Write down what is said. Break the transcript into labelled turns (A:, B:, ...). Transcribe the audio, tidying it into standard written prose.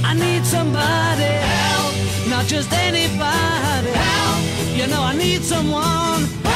A: I need somebody help, not just anybody help. You know I need someone